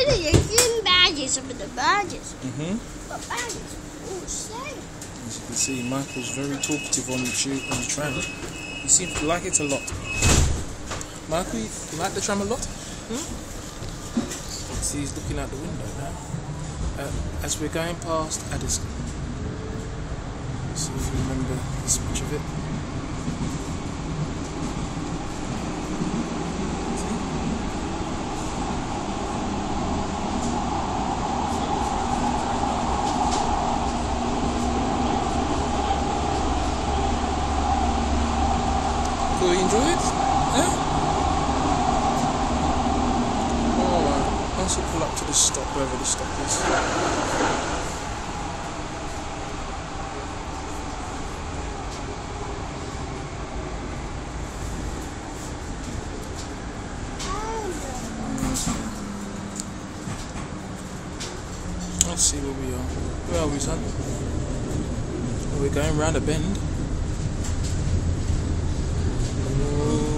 Really, it's in badges, some of the badges. What badges? Oh, say. As you can see, Michael's very talkative on the tram. He seems to like it a lot. Michael, you like the tram a lot? See, he's looking out the window now. As we're going past Addison. See if you remember this much of it. Do you enjoy it? Yeah? Alright, once you pull up to the stop, wherever the stop is. Let's see where we are. Where are we, son? We're going round a bend. Oh.